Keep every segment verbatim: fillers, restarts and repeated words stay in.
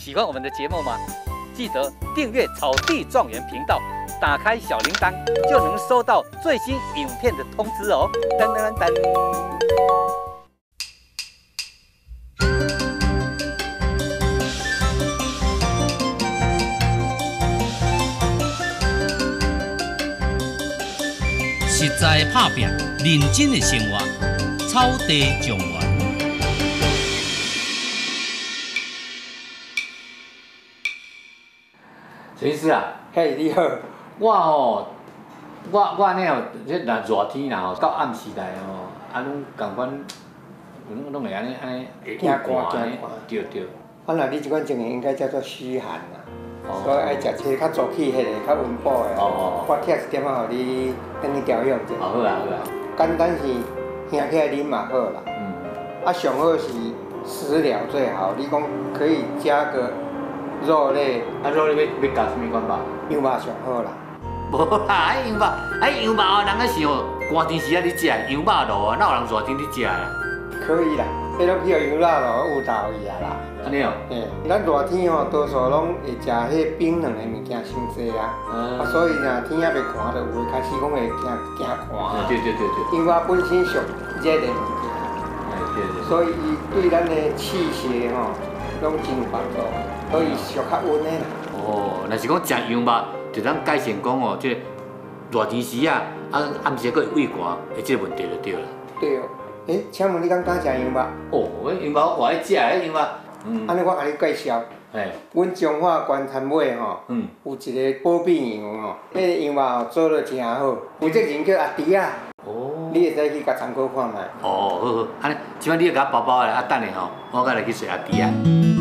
喜欢我们的节目吗？记得订阅草地状元频道，打开小铃铛就能收到最新影片的通知哦。噔噔噔噔。 实在打拼，认真的生活，草地状元。 陈医师啊， 嘿，你好。 我吼，我我安尼吼，即若热天啦吼，到暗时来吼，啊，拢共款，拢拢会安尼安尼会惊寒安尼，对对。 啊，那你即款情形应该叫做虚寒啦。所以爱食些较早起迄个较温补的。哦。我贴一点仔，互你等你调养者。 好好啊好啊。 简单是兄起来啉嘛好啦。嗯。啊，上好是食疗最好，你讲可以加个肉类。 啊，肉类要要加什么款吧？ 羊肉上好啦。 无啦，迄羊肉，迄羊肉哦，人咧想寒天时啊，你食羊肉咯，哪有人热天你食啦？ 可以啦，迄拢去互羊肉咯，有道理啊啦。 安尼哦。 嘿，咱热天吼，多数拢会食迄冰凉的物件伤济啊。嗯。啊，所以若天也袂寒，就有会开始讲会惊惊寒。 对对对对。 羊肉本身属热的物件。 哎，对对。 所以伊对咱的气血吼，拢真有帮助，所以属较温的啦。 哦，若是讲食羊肉，就咱改善讲哦，即热天时啊，啊暗时佫会胃寒，诶，即个问题就对啦。 对哦。诶，请问你敢敢食羊肉？ 哦，迄羊肉我爱食，迄羊肉。 嗯。安尼我甲你介绍。嘿。阮彰化关田尾吼，嗯，有一个保庇羊吼，迄个羊肉吼做得真好，有这人叫阿弟啊。哦。你会使去甲参考看卖。 哦，好好，安尼，即摆你甲我包包咧，啊等下吼，我甲来去找阿弟啊。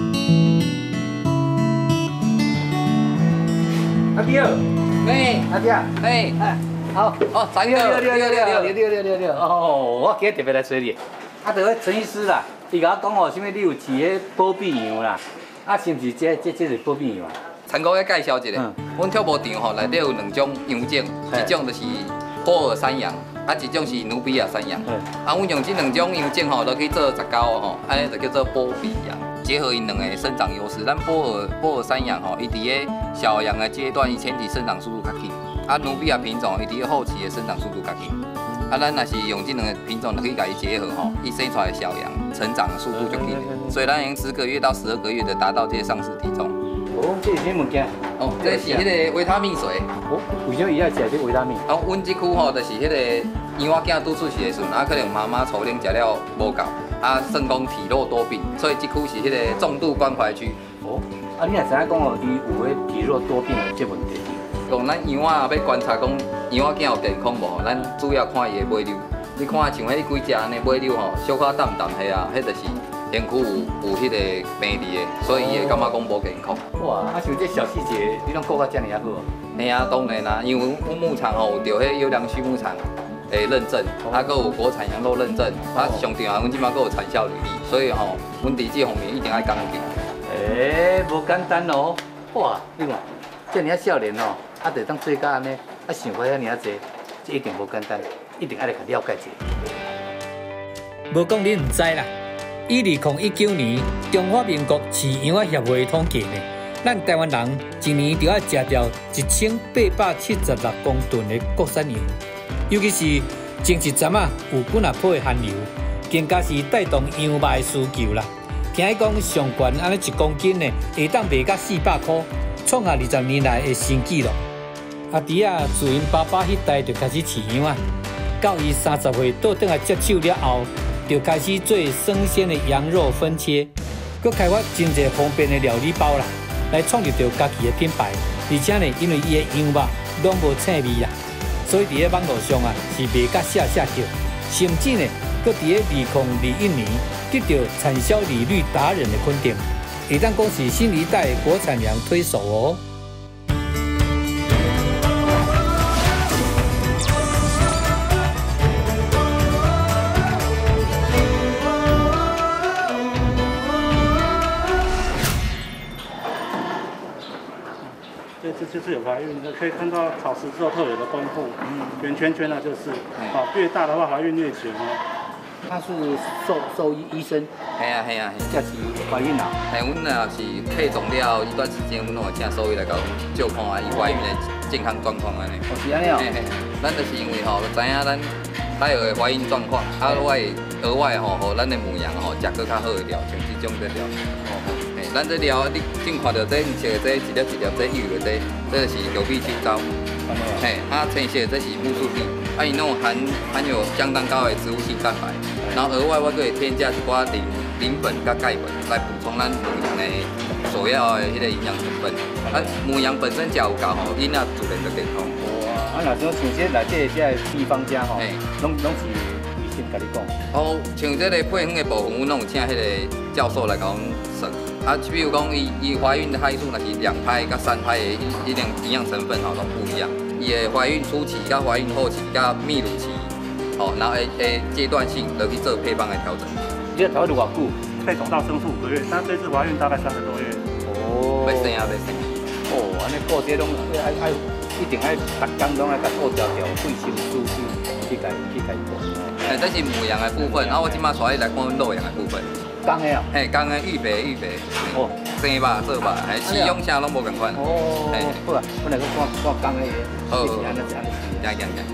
阿弟哦， 哎， 阿弟啊， 哎， 哎，好， 哦，三六六六六六六六六六六，哦，我今日特别来找你，啊，就迄陈医师啦，伊甲我讲哦，啥物你有饲迄保庇羊啦，啊，是毋是这这这是保庇羊啊？ 参考介绍一下，阮跳舞场吼内底有两种羊种，一种就是波尔山羊，啊，一种是努比亚山羊。啊，阮用这两种羊种吼，都可以做杂交吼，安尼就叫做波比羊。结合因两个生长优势，咱波尔波尔山羊吼，伊伫个小羊的阶段，伊前期生长速度较轻；啊，努比亚品种伊伫个后期的生长速度较轻。啊，咱若是用这两个品种，可以甲伊结合吼，伊生出来的小羊成长的速度就轻，所以咱用十个月到十二个月的达到这个上市体重。 哦，这是啥物件？ 哦，这是迄个维他命水。 哦，为什么伊要食这维他命？ 啊，阮即区吼，就是迄个羊仔囝拄出世的时阵，啊，可能妈妈粗粮食了无够。啊，算讲体弱多病，所以这区是迄个重度关怀区。 哦，啊，你也知影讲哦，伊有迄体弱多病的这问题。 讲咱羊仔要观察讲羊仔囝有健康无，咱主要看伊的尾溜。你看像迄几只安尼尾溜吼，小可淡淡迄啊，迄就是身躯有有迄个病理的，所以伊会感觉讲无健康。 哇，啊像这小细节，你拢顾到遮尔啊好。 嘿啊，当然啦，因为阮牧场吼有着迄优良畜牧场诶认证，啊，佮有国产羊肉认证，啊，上重要，阮即摆佮有产销履历，所以吼，阮伫这方面一定爱讲究。 诶，无简单哦，哇，你看，遮尔啊少年哦，啊，就当做甲安尼，啊，想法遐尔啊济，这一定无简单，一定爱来甲了解一下。 无讲你唔知啦，以二零一九年中华民国饲羊仔协会统计呢，咱台湾人一年就要食掉一千八百七十六公吨的国产羊。尤其是前一阵啊，有本啊坡的寒流，更加是带动羊肉的需求啦。听讲上悬安尼一公斤呢，会当卖到四百块，创下二十年来的新纪录。阿弟啊，自因爸爸迄代就开始饲羊啊，到伊三十岁倒转来接手了后，就开始做生鲜的羊肉分切，佮开发真侪方便的料理包啦，来创立着家己的品牌。而且呢，因为伊的羊肉拢无腥味啦。所以伫咧网络上啊，是卖甲下下叫，甚至呢，搁伫咧二零二一年得到产销履历达人的肯定，会当讲是新一代国产羊推手哦。 这就是有怀孕，可以看到草食之后特有的丰富，嗯，圆圈圈呢就是，好、哦、越大的话怀孕越久哦。 他是兽兽医医生。 系啊系啊， 这是怀孕啦。 嘿，阮若是配种了一段时间，阮拢会请兽医来甲阮照看啊，伊怀孕的健康状况安尼。 哦，是安尼哦。 嘿嘿，咱就是因为吼，知影咱胎儿的怀孕状况，啊，额外额外吼，互咱的母羊吼，食搁较好的料，像这种的料。哦，嘿，咱这料你正看到这黄色的这一粒一粒这幼的这，这就是有必青糟。嘿，啊，青色这是木素地，啊，伊拢含含有相当高的植物性蛋白，然后额外我搁会添加一寡磷磷粉甲钙粉来补充咱母羊的所要的迄个营养成分。啊，母羊本身食有够吼，囡仔自然就健康。 啊，若像像这内底这秘方家吼，拢拢是医生甲你讲。 哦，像这个配方的部分，阮拢有请迄个教授来甲阮算。啊，比如讲，伊伊怀孕的胎数若是两胎甲三胎的，伊两营养成分吼拢不一样。伊的怀孕初期、甲怀孕后期、甲泌乳期，吼，然后诶诶阶段性落去做配方的调整。 你这调了偌久？ 配种到生出五个月，但这次怀孕大概三个多月。 哦。要生啊，要生。 哦，安尼顾这拢爱爱一定爱逐工拢爱甲顾条条卫生舒适去甲去甲顾。 诶，这是母羊的部分，啊，我即马带你来看阮肉羊的部分。 公的啊？ 嘿，公的预备预备。哦。生肉做肉，嘿，饲养啥拢无共款。 哦。嘿，好啊，我来去看看公的。 好。行行行。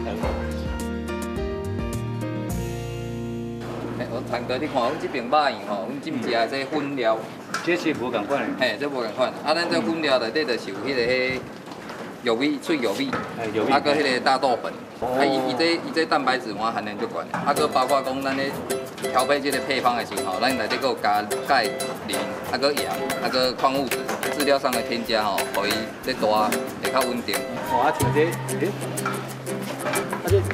嘿，我参哥，你看阮这边肉样吼，阮进食的这粉料。 这是无共款的。 嘿，这无共款。啊，咱这粉料内底就是有迄个迄玉米、脆玉米，啊，搁迄个大豆粉。啊，伊伊这伊这蛋白质含量足悬，啊，搁包括讲咱咧调配这个配方的时候，咱内底搁有加钙、磷，啊，搁盐，啊，搁矿物质，饲料上的添加吼，互伊这大会较稳定。 哦，啊，像这，诶，啊这，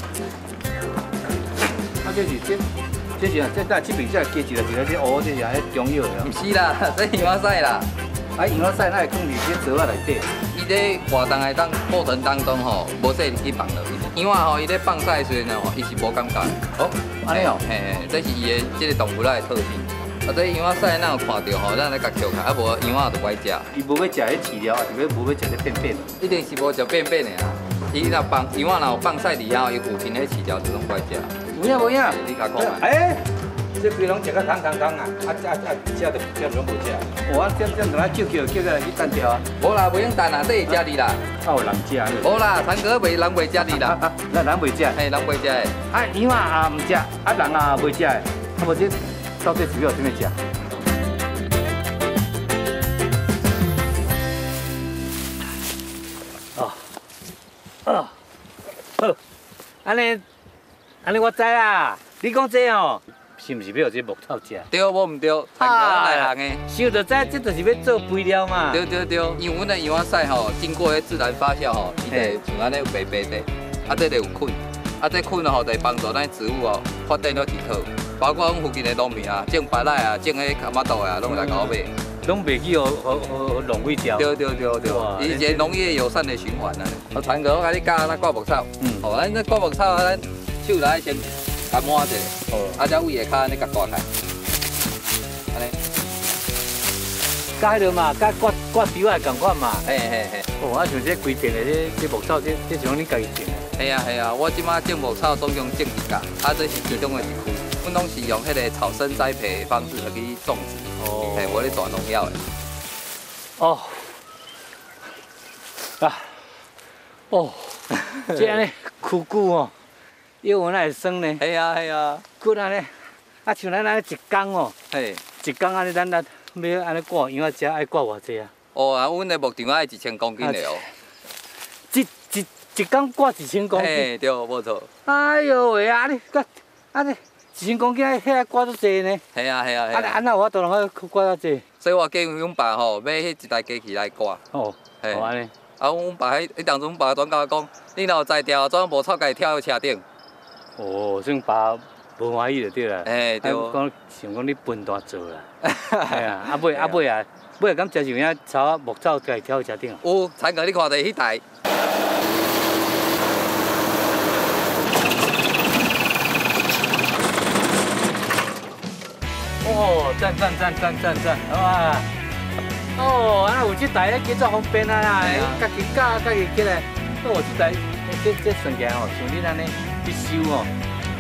啊这是这。这是啊，这咱这边这加一个一个这乌，这是迄中药的。 唔是啦，这羊仔屎啦。 啊，羊仔屎那会放伫这槽仔内底。 伊咧活动的当过程当中吼，无说去放落去。羊仔吼，伊咧放屎时阵吼，伊是无感觉。 哦，安尼哦。 嘿嘿，这是伊的这个动物仔的特性。啊，这羊仔屎咱有看到吼，咱来甲捡开，啊无羊仔就不爱食。 伊无要食迄饲料，还是要无要食迄便便？ 一定是无食便便的啊。伊若放羊仔若有放屎伫遐，伊有闻迄饲料就拢不爱食。 有影无影？ 你甲讲嘛。 哎。这规拢食到空空空啊！啊啊啊！食就食拢无食。我这这怎啊叫叫叫个去单挑啊？ 无啦，袂用单啦，这会食你啦。 啊有人食。 无啦，三哥袂人袂食你啦。 啊，那人袂食。 嘿，人袂食的。 啊，羊啊唔食，啊人啊袂食的。啊无这到底主要怎么食？哦，哦，好，安尼，安尼我知啦。你讲这哦，是毋是要这木头食？ 对，无唔对，参考内行的。 想就知，这就是要做肥料嘛。 对对对，因为阮的羊仔屎吼，经过迄自然发酵吼，伊就像安尼有白白的，啊，这就有菌，啊，这菌吼就会帮助咱植物哦发展了提好，包括阮附近的农民啊，种白菜啊，种迄卡马豆啊，拢会来搞买。 拢袂去互互互浪费掉。 对对对对，伊一个农业友善的循环啊。我传个我甲你教咱挂木草，嗯，哦，咱这挂木草啊，咱手来先。甲抹一下，哦，啊，再位下骹安尼甲刮开，安尼。甲迄落嘛，甲刮刮苗也共款嘛。嘿嘿嘿。哦，啊，像这规片的这这木草，这这是你家己种的。系啊系啊，我即马种木草总共种一甲，啊，这是其中的一区。阮拢是用迄个草生栽培的方式来去种植。哦。嘿，我咧抓农药的。哦。啊。哦。这安尼苦久哦。腰纹会酸呢？系啊系啊，骨安尼，啊像咱安尼一工哦，嘿，一工安尼咱咱要安尼挂羊仔食爱挂偌济啊？哦啊，阮的牧场爱一千公斤的哦。一一一工挂一千公斤？嘿，对，无错。哎呦喂啊！你个啊你一千公斤迄遐挂足济呢？系啊系啊系啊。啊安那我都能够挂遮济？所以我叫阮爸吼买迄一台机器来挂。哦，嘿，安尼。啊，阮爸迄迄当初阮爸转甲我讲，你若有才调，怎无臭家跳去车顶？哦，算爸无欢喜就对啦。哎，对。讲想讲你分段做啦。哎呀，啊尾啊尾啊，尾敢食像遐草木草家挑车顶啊？有，参考你看第迄台。哦，赞赞赞赞赞赞，哇！哦，啊有这台咧，叫做方便啊啦，家己教家己起来。哦，这台这这算起来吼，像你安尼去收哦。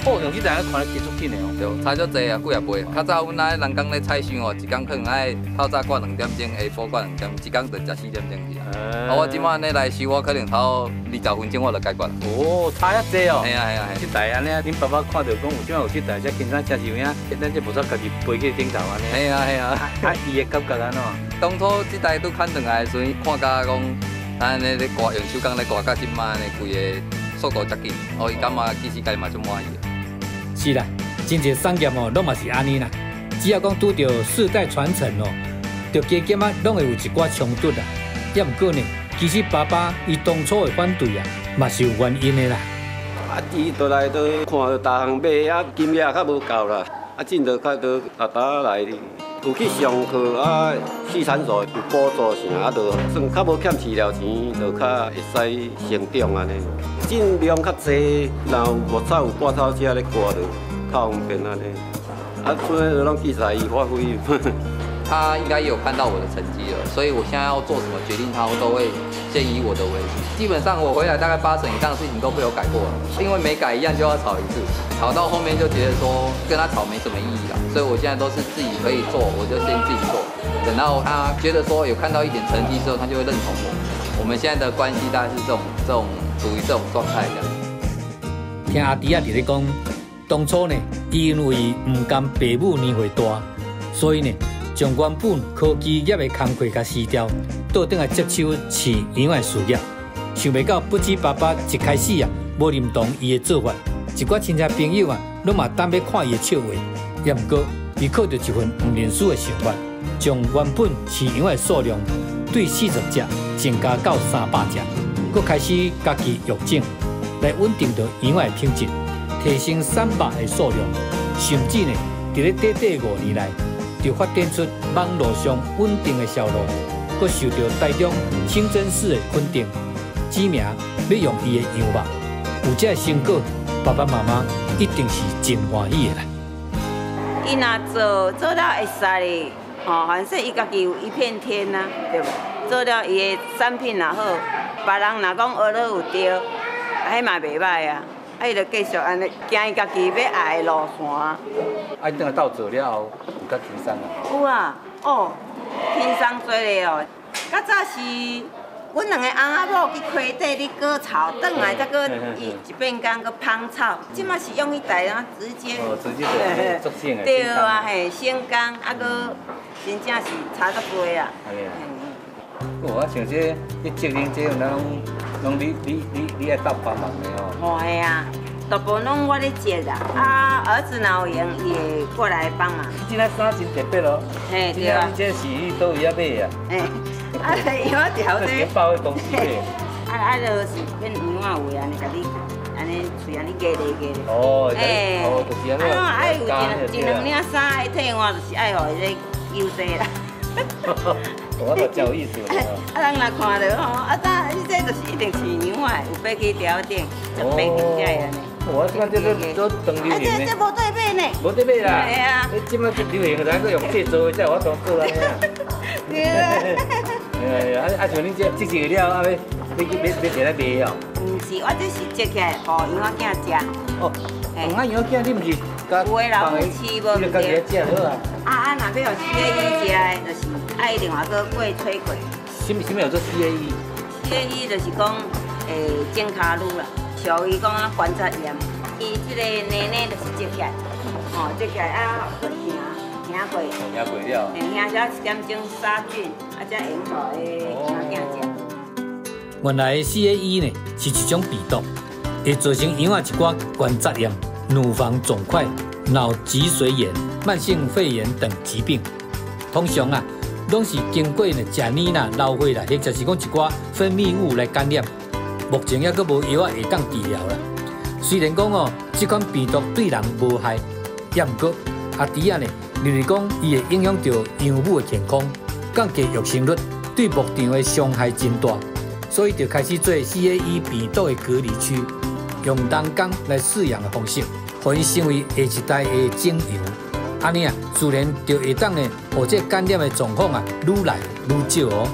哦，用这台看得结束紧的哦。 对，差足济啊，几啊倍。较早阮爱人工咧采香哦，一工可能爱透早挂两点钟，下晡挂两点，一工就食四点钟去啊。啊，我即摆安尼来收，我可能头二十分钟我就解决了。 哦，差遐济哦。 系啊系啊系。 这台安尼，恁爸爸看到讲有即摆有这台，才轻松真是有影，咱这无煞家己背去顶头安尼。 系啊系啊。 啊，伊的感觉安怎？ 当初这台拄牵转来的时阵，看甲讲，安尼咧挂用手工咧挂，甲即摆安尼规个速度遮紧，哦，伊感觉其实家己嘛足满意的。 是啦，真侪产业哦，拢嘛是安尼啦。只要讲拄到世代传承哦，着加减啊，拢会有一寡冲突啦。也毋过呢，其实爸爸伊当初的反对啊，嘛是有原因的啦。 啊，伊倒来都看到大项买啊，金额较无够啦。啊，真着较多阿爸来有去上课啊，四产所有补助啥，啊，就算较无欠饲料钱，就较会使成长安尼。进量较济，然后无草有半草车咧挂着，较方便安尼。啊，所以拢记在伊发挥。 他应该也有看到我的成绩了，所以我现在要做什么决定，他都会先以我的为主。基本上我回来大概八成以上的事情都被我改过了，因为每改一样就要吵一次，吵到后面就觉得说跟他吵没什么意义了，所以我现在都是自己可以做，我就先自己做，等到他觉得说有看到一点成绩之后，他就会认同我。我们现在的关系大概是这种这种属于这种状态这样。 听阿弟啊，伫咧讲，当初呢，伊因为唔甘爸母年岁大，所以呢。将原本科技业的工课甲辞掉，倒转来接手饲羊的事业。想袂到，不止爸爸一开始啊，无认同伊的做法，一寡亲戚朋友啊，拢嘛等要看伊的笑话。也毋过，伊靠着一份唔认输的想法，将原本饲羊的数量对四十只增加到三百只，佮开始家己育种，来稳定着羊的品质，提升产肉的数量，甚至呢，伫咧短短五年来。就发展出网络上稳定的销路，佮受到台中清真寺的肯定，指名要用伊的羊肉。有这成果，爸爸妈妈一定是真欢喜的啦。 伊若做做了会使的，吼，反正伊家己有一片天呐、啊，对不？做了伊的产品若好，别人若讲学了有对，迄嘛袂歹啊。啊，伊就继续安尼行伊家己要爱的路线。啊， 伊等下到做了后，有较轻松啊？ 有啊，哦，轻松多咧哦。较早是阮两个翁仔某去溪底咧割草，转来再搁伊一遍工搁芳草。即马是用迄台啊，直接。 哦，直接就做性的。 对啊，嘿，省工，啊搁真正是差足多啊。 系啊。哦，啊像这你职能这种，拢拢你你你你爱搭帮忙的哦。 哦，系啊，大部分拢我咧接啦，啊儿子若有闲，伊会过来帮忙。 这个衫真特别咯。 嘿，对啊。 这是你倒位啊买啊？ 嘿，啊，因为条咧。 包的公司的。 啊啊，就是变羊仔位安尼，甲你安尼喙安尼夹咧夹咧。 哦，哎，哦，就是安尼。 啊，爱有一一两领衫爱替换，就是爱互伊咧优势啦。 我都真有意思。 啊，人若看到吼，啊，当你这就是一定是羊仔，有飞去条顶，就飞去遮安尼。 我即摆这个都当流行的。啊，这这无对买呢。 无对买啦。 系啊。 你即摆流行，咱搁用这做，才有法当做安尼啊。 对啊。 哎呀，啊啊像你这这些了，啊要要要要摕来卖哦。 毋是，我这是折起来，互羊仔囝食。 哦。羊仔羊仔囝，你毋是甲有诶老夫妻无？ 你家己食好啊。 啊啊，若要互 C A E 食诶，就是爱另外搁过吹过。 什么什么叫做 C A E？C A E 就是讲诶，种骹路啦，属于讲啊观察盐。伊即个奶奶就是折起来，哦，折起来啊，就行行过。 行过了。 嘿，行了一点钟杀菌，啊，才用互诶羊仔囝食。 原来 C A E 呢是一种病毒，会造成羊仔一寡关节炎、乳房肿块、脑脊髓炎、慢性肺炎等疾病。通常啊，拢是经过呢食奶啦、老血啦，或者是讲一寡分泌物来感染。目前还阁无药啊会当治疗啦。虽然讲哦，这款病毒对人无害，也毋过阿弟啊呢，就是讲伊会影响到羊母的健康，降低育成率，对牧场的伤害真大。所以就开始做 C A E 病毒的隔离区，用人工来饲养的方式，互伊成为下一代的种羊。安尼啊，自然就会当呢，互这感染的状况啊，愈来愈少哦。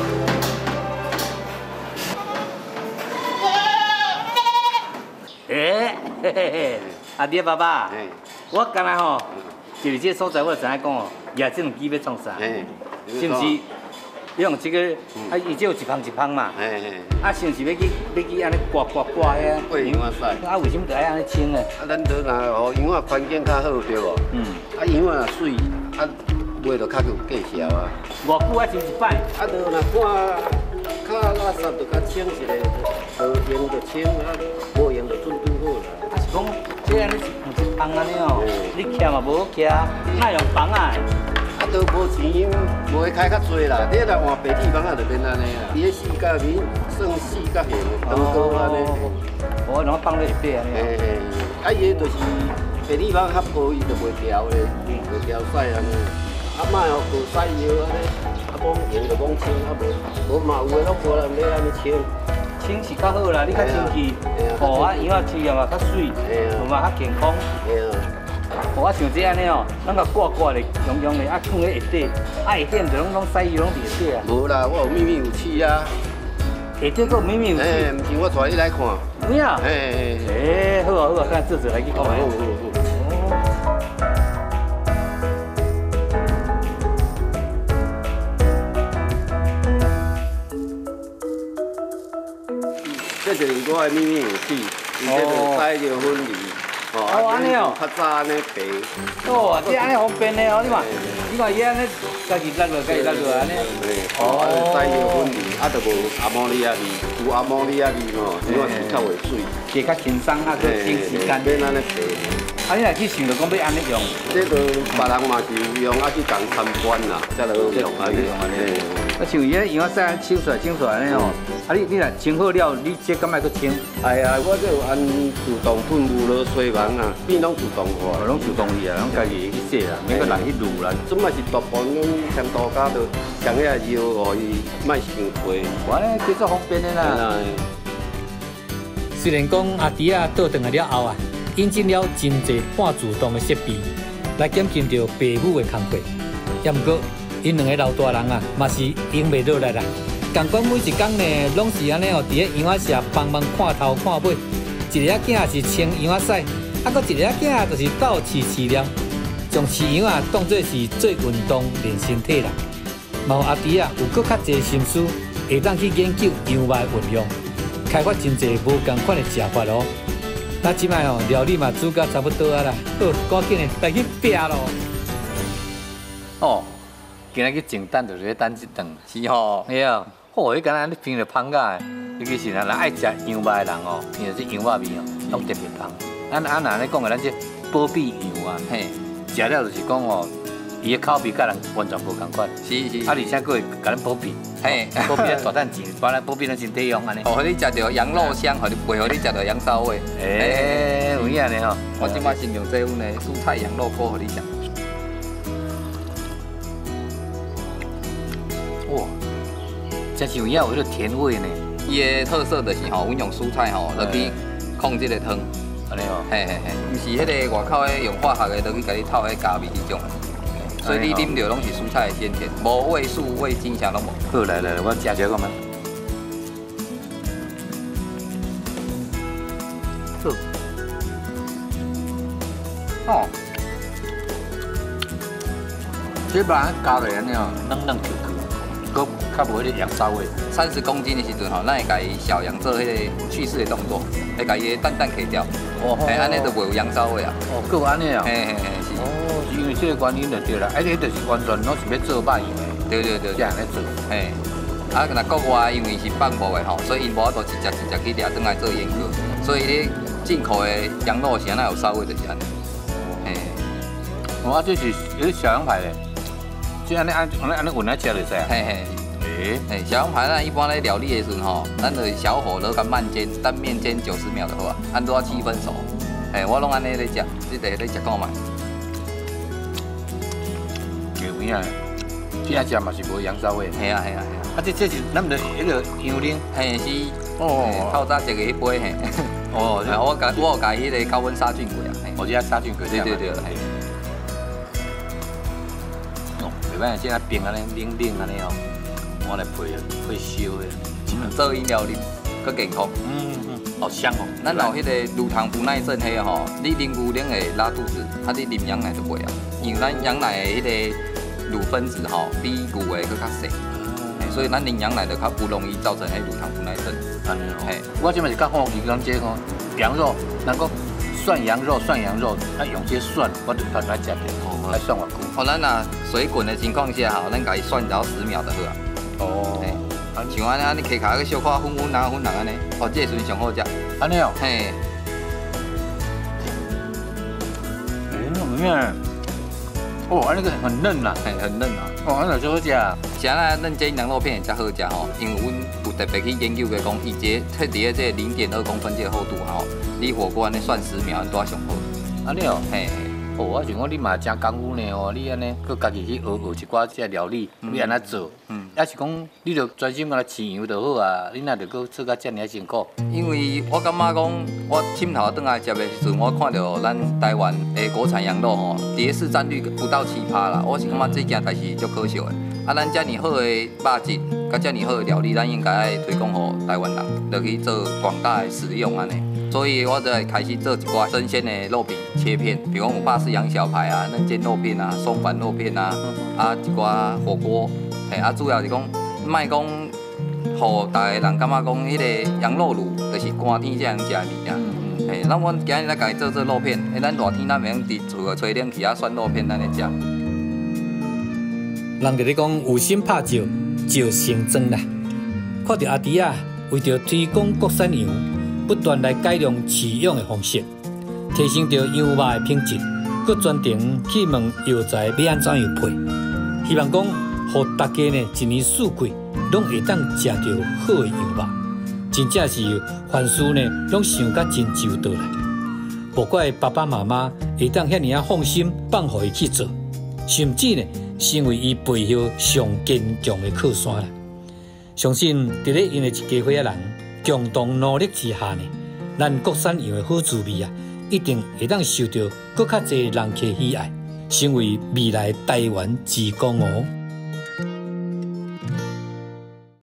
哎， 嘿嘿嘿，阿弟爸爸，我刚才吼，就是这所在，我就知影讲哦，举这两支要创啥？是不是？用这个，啊，伊这有一芳一芳嘛。啊，是不是要去要去安尼刮刮刮遐？ 过羊仔屎。 啊，为什么得爱安尼清呢？ 啊，咱得若哦，羊仔环境较好对无？嗯。啊，羊仔若水，啊，卖就较有价销啊。 偌久啊清一摆？ 啊，就若看较垃圾就较清一个，有用就清，啊，无用就准拄好啦。 啊是讲，这安尼是一芳安尼哦，你徛嘛无好徛，哪用芳啊？ 啊，都无钱，无会开较多啦。你若换白铁网啊，就变安尼啦。伊个四角面算四角形，长高安尼。 我拢放咧一块安尼。 嘿嘿，啊，伊个就是白铁网较薄，伊就袂调咧，袂调屎安尼。啊，莫哦过屎药安尼，啊，罔用就罔清，啊无无嘛有诶，拢无人要安尼清。 清是较好啦，你较清气，哦啊，羊仔饲也嘛较水，有嘛较健康。我像这安尼哦，咱甲挂挂咧，用用咧，啊放咧下底，啊下底毋就拢拢洗油拢伫下底啊？ 无啦，我有秘密武器啊！ 下底佫有秘密武器？ 诶，毋是我带你来看。 有影？ 诶诶，好啊好啊，咱这次来去看下。好好好。 这就是我的秘密武器，伊这就使着分离。 哦，安尼哦， 较早安尼白。 哦，这安尼方便嘞哦，你看，你看伊安尼家己落落，家己落落安尼。 哦，啊，就使着分离，啊，就无阿摩尼亚味，有阿摩尼亚味吼，因为是较袂水， 加较轻松啊，佮省时间。 免安尼白。 啊，你若去想着讲要安尼用， 这个别人嘛是有用，啊去共参观啦，才来用安尼用安尼。 啊，像伊咧羊仔屎抽出来抽出来安尼哦，啊你你若清好了，你这敢莫佮清？ 哎呀，我这有按自动喷雾落水网啊，变拢自动化， 拢自动去啊，拢家己去洗啊，免佮来去撸啦。 即摆是大部分拢添涂骹着将遐药互伊莫伤皮。 我咧叫做方便的啦。 虽然讲阿弟啊倒转来了后啊，引进了真侪半自动的设备来减轻着爸母的工作，也毋过因两个老大人啊，嘛是用袂落来啦。共管每一工呢，拢是安尼哦，伫咧羊仔舍帮忙看头看尾。一个仔囝是清羊仔屎，啊，搁一个仔囝就是斗饲饲料，将饲羊啊当作是做运动练身体啦。嘛有阿弟啊，有搁较侪心思，会当去研究羊肉的运用，开发真侪无共款的食法哦。那即摆哦，料理嘛煮到差不多啊啦，好，赶紧的来去拼咯。 哦，今仔日净等就是咧等一顿， 是吼， 系啊。哦，迄间安尼偏着香个，尤其是若人爱食羊肉的人哦，伊就是羊肉味哦，拢特别香。咱安那咧讲个，咱这保庇羊啊，嘿，食了就是讲哦，伊的口味甲人完全无同款。 是是。 啊，而且佫会甲咱保庇，嘿，保庇咱大啖钱，把咱保庇咱身体用安尼。 哦，互你食着羊肉香，互你配合你食着羊骚味。 诶，有影呢吼。 我即摆先用这阮的蔬菜羊肉锅互你食。 哇！真是有影有迄个甜味呢。 伊的特色就是吼，阮用蔬菜吼落去控这个汤， 安尼哦。 嘿嘿嘿，毋是迄个外口的用化学的落去甲你透迄加味迄种。所以你啉着拢是蔬菜的鲜甜，无味素、味精啥拢无。 好来来，我食一个嘛。好。哦。这把人加落安尼哦，嫩嫩 Q Q。搁较无迄个羊骚味。 三十公斤的时阵吼，咱会甲伊小羊做迄个去势的动作，会甲伊的蛋蛋揢掉，哦，嘿，安尼就袂有羊骚味啊。 哦，搁有安尼啊？ 嘿嘿嘿，是。 哦，是因为这个原因就对啦，而且就是完全拢是要做肉羊的。 对对对。 这样来做。 嘿，啊，若国外因为是放牧的吼，所以因无法度一只一只去掠转来做研究，所以咧进口的羊肉是安那有骚味就是安尼。嘿。 哦，啊，这是有小羊排咧。即安尼安安尼安尼混来食就使啊。 嘿嘿。诶，诶，小羊排咱一般咧料理的时阵吼，咱就小火热甲慢煎，单面煎九十秒就好啊，按多七分熟。诶，我拢安尼咧食，你得咧食看觅。 有影，这样食嘛是无羊骚味。 系啊系啊系啊。 啊，这这是咱们的迄个羊奶。 嘿是。 哦。 透早食个迄杯嘿。哦。我甲我有甲伊迄个高温杀菌过啊。 我这杀菌过。 对对对。 哦，袂歹，现在冰安尼冷冷安尼哦，我来配配烧的， 做饮料啉，佮健康。 嗯嗯。 好香哦。 咱有迄个乳糖不耐症迄个吼，你啉牛奶会拉肚子，啊你啉羊奶就袂啊，因为咱羊奶的迄个乳分子吼比牛的佫较细，所以咱啉羊奶就较不容易造成迄乳糖不耐症。 安尼哦。嘿，我即摆是较好奇讲这个羊肉，人讲涮羊肉，涮羊肉，啊用这涮，我就较爱食着。哦，来涮偌久？ 哦，咱若水滚的情况下吼，咱家己涮只要十秒就好啊。哦。像安尼，安尼摕骹去小可粉粉人粉人安尼，哦，这时阵上好食。 安尼哦。 嘿。 哎，有影。哦，安尼个很嫩啦， 嘿，很嫩啊。 哦，安尼就好食。 像咱嫩煎羊肉片会较好食吼，因为阮有特别去研究过讲，伊这特伫个这零点二公分这个厚度吼，你火锅安尼涮十秒，安都上好。 安尼哦。 嘿。 哦，我想讲你嘛真功夫呢哦，你安尼佮家己去学学一寡这料理，你安怎做？嗯，也是讲你着专心来饲羊就好啊，你哪着佮做甲遮尔辛苦？ 因为我感觉讲，我凊头转来食的时阵，我看到咱台湾的国产羊肉吼，伫个市占率不到七趴啦，我是感觉这件代志足可惜的。啊，咱遮尔好的肉质，甲遮尔好的料理，咱应该爱推广给台湾人，落去做广大的使用安尼。所以我才开始做一寡生鲜的肉饼切片，比如讲有法式羊小排啊、嫩煎肉片啊、松板肉片啊，啊一寡火锅，嘿啊主要是讲，莫讲，互大家人感觉讲，迄个羊肉炉就是寒天才能食味啊。嘿，咱阮今日来家己做做肉片，诶，咱热天咱袂用伫厝吹冷气啊，涮肉片咱来食。 人哋咧讲有心拍照，照成真啦。看到阿弟啊，为着推广国产羊。不断来改良饲养的方式，提升着羊肉的品质，佮专程去问药材要安怎样配，希望讲，互大家呢一年四季拢会当食到好的羊肉，真正是凡事呢拢想甲真周到来。不怪爸爸妈妈会当遐尔啊放心放互伊去做，甚至呢成为伊背后上坚强的靠山啦。相信伫咧因的一家伙仔人。共同努力之下呢，咱国产羊的好滋味啊，一定会当受到更较侪人客喜爱，成为未来台湾之光哦。